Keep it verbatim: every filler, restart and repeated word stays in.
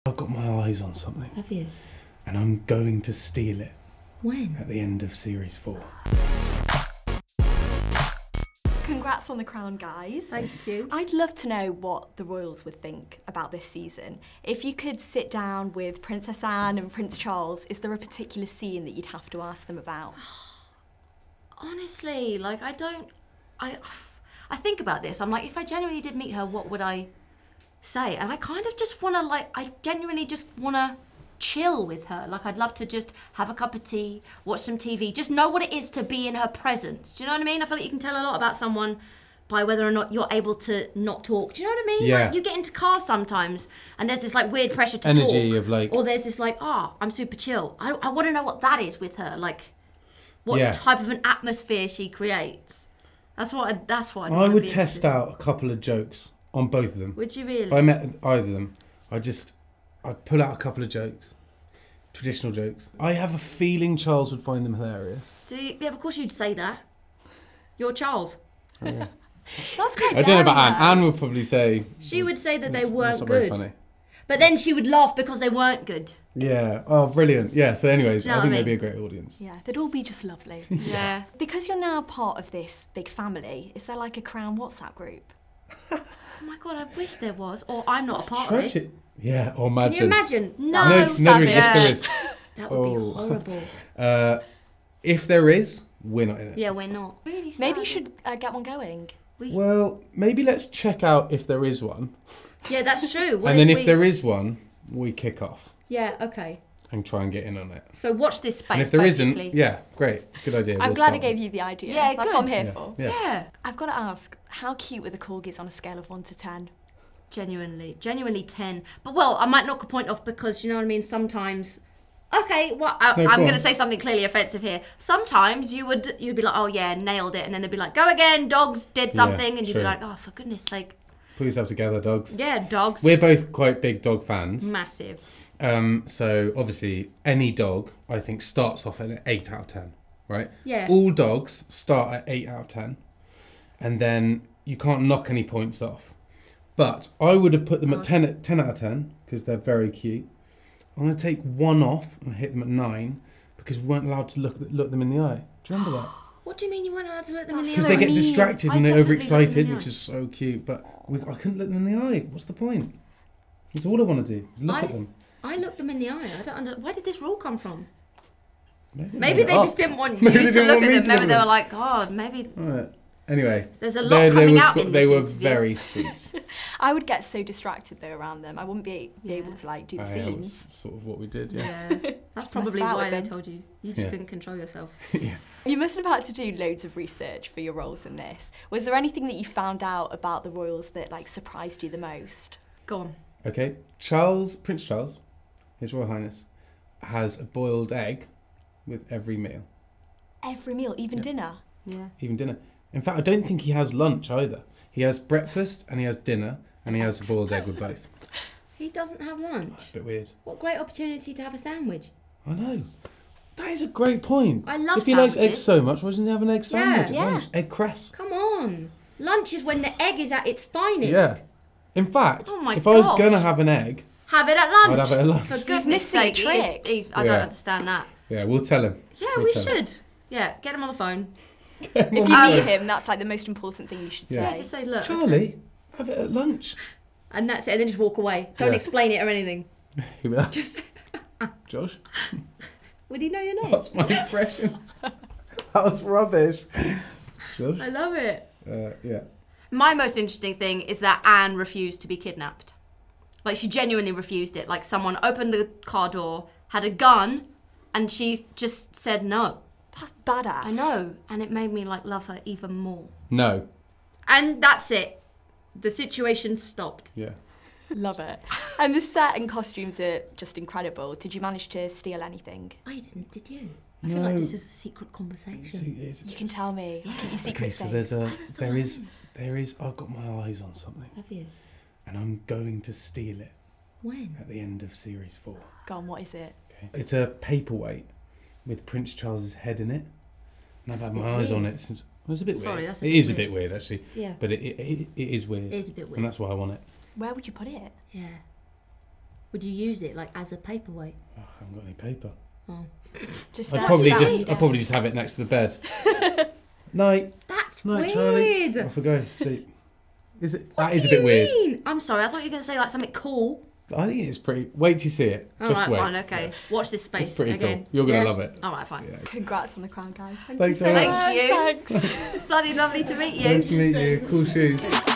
I've got my eyes on something. Have you? And I'm going to steal it. When? At the end of series four. Congrats on the crown, guys. Thank you. I'd love to know what the royals would think about this season. If you could sit down with Princess Anne and Prince Charles, is there a particular scene that you'd have to ask them about? Honestly, like I don't, I, I think about this. I'm like, if I genuinely did meet her, what would I say? And I kind of just want to like, I genuinely just want to chill with her. Like I'd love to just have a cup of tea, watch some T V, just know what it is to be in her presence. Do you know what I mean? I feel like you can tell a lot about someone by whether or not you're able to not talk. Do you know what I mean? Yeah. Like you get into cars sometimes and there's this like weird pressure to Energy talk. of like... Or there's this like, oh, I'm super chill. I, I want to know what that is with her. Like what Yeah. type of an atmosphere she creates. That's what I, that's what I'd I would be test interested in. out a couple of jokes on both of them. Would you really? If I met either of them, I'd just... I'd pull out a couple of jokes. Traditional jokes. I have a feeling Charles would find them hilarious. Do you, yeah, of course you'd say that. You're Charles. Oh, yeah. That's quite I don't know about daring, Anne. though. Anne would probably say... She would say that they "That's- weren't that's not very good. funny." But then she would laugh because they weren't good. Yeah. Oh, brilliant. Yeah, so anyways, Do you know I think what I they'd be a great audience. Yeah, they'd all be just lovely. Yeah. Because you're now part of this big family, is there like a crown WhatsApp group? Oh my God, I wish there was. Or I'm not a part Tragic. of it. Yeah, or imagine. Can you imagine? No. No, no, there is. savage. Yes, there is. That would Oh. be horrible. Uh, if there is, we're not in it. Yeah, we're not. Really sad. Maybe you should uh, get one going. We, Well, maybe let's check out if there is one. yeah, that's true. What and then if we, there is one, we kick off Yeah, okay. and try and get in on it. So watch this space, And if there basically. isn't, yeah, great. Good idea. I'm We'll glad I start gave with- you the idea. Yeah, That's good. what I'm here Yeah. for. Yeah. Yeah. I've got to ask, how cute were the corgis on a scale of one to ten? Genuinely, genuinely ten. But well, I might knock a point off because, you know what I mean, sometimes... Okay, well, I, No, go I'm going on. to say something clearly offensive here. Sometimes you would you'd be like, oh yeah, nailed it. And then they'd be like, go again, dogs did something. and you'd true. be like, oh, for goodness sake. Put yourself together, dogs. Yeah, dogs. We're both quite big dog fans. Massive. Um, so obviously, any dog, I think, starts off at an eight out of ten, right? Yeah. All dogs start at eight out of ten. And then you can't knock any points off. But I would have put them Oh. at ten, ten out of ten because they're very cute. I'm going to take one off and hit them at nine because we weren't allowed to look look them in the eye. Do you remember that? What do you mean you weren't allowed to look them in the Because eye? they get mean. distracted I and they're definitely looked them in overexcited, the which eye. is so cute. But we, I couldn't look them in the eye. What's the point? That's all I want to do. Is look I- at them. I looked them in the eye. I don't under, where did this rule come from? Maybe, Maybe made it they up. just didn't want you Maybe they to didn't look want at me them. to Maybe look they at were them. like, God, maybe All right. Anyway, there's a lot they, they coming were, out in they this were interview. very sweet. I would get so distracted though around them. I wouldn't be, be able to like do the Oh, yeah, scenes. that's sort of what we did, yeah. Yeah, that's Just mess probably about why with they them. told you. You just Yeah. couldn't control yourself. yeah. You must have had to do loads of research for your roles in this. Was there anything that you found out about the royals that like surprised you the most? Go on. Okay, Charles, Prince Charles, His Royal Highness, has a boiled egg with every meal, Every meal, even Yeah. dinner. Yeah. even dinner. In fact, I don't think he has lunch either. He has breakfast and he has dinner and he has a boiled egg with both. He doesn't have lunch. A bit weird. What great opportunity to have a sandwich. I know. That is a great point. I love If he likes sandwiches. eggs so much, why doesn't he have an egg sandwich Yeah. at lunch? Egg cress. Come on. Lunch is when the egg is at its finest. Yeah. In fact, Oh my if I was gosh. going to have an egg, Have it at lunch. I'd have it at lunch. For He's goodness missing a sake, he is- trick. he's- I Yeah. don't understand that. yeah, we'll tell him. Yeah, We'll we tell him. should. Yeah, get him on the phone. If you Um, meet him, that's like the most important thing you should Yeah. Yeah, say. just say, look. Charlie, have it at lunch. And that's it, and then just walk away. Don't Yeah. explain it or anything. He'll be like, Just, Josh, would he know your name? what's my impression? That was rubbish. Josh? I love it. Uh, yeah. My most interesting thing is that Anne refused to be kidnapped. Like, she genuinely refused it. Like, someone opened the car door, had a gun, and she just said no. That's badass. I know. And it made me, like, love her even more. No. And that's it. The situation stopped. Yeah. Love it. And the set and costumes are just incredible. Did you manage to steal anything? I didn't, did you? I feel like No. this is a secret conversation. See, it's- You can tell me. Keep your okay, secret so safe. there's a, That's there the is, line. there is, I've got my eyes on something Have you? and I'm going to steal it When? at the end of series four. Go on, what is it? Okay. It's a paperweight with Prince Charles's head in it. And I've That's had a bit my eyes on weird. it since, well, it's a bit Sorry, weird. that's a It bit is a weird. bit weird actually, Yeah. but it, it, it, it is weird. It is a bit weird. And that's why I want it. Where would you put it? Yeah. Would you use it like as a paperweight? Oh, I haven't got any paper. Oh. Just I'd that probably sound. just I'd probably just have it next to the bed. Night. That's Night, weird. Charlie. Off I go. See. Is it? What That is do a bit you weird. mean? I'm sorry. I thought you were going to say like something cool. I think it's pretty. Wait till you see it. All Just right, wait. fine. Okay. Watch this space It's pretty again. cool. You're gonna Yeah? love it. All right, fine. Yeah. Congrats on the crown, guys. Thank Thanks you so very much. much. Thank you. Thanks. It's bloody lovely to meet you. Nice to meet you. Cool shoes.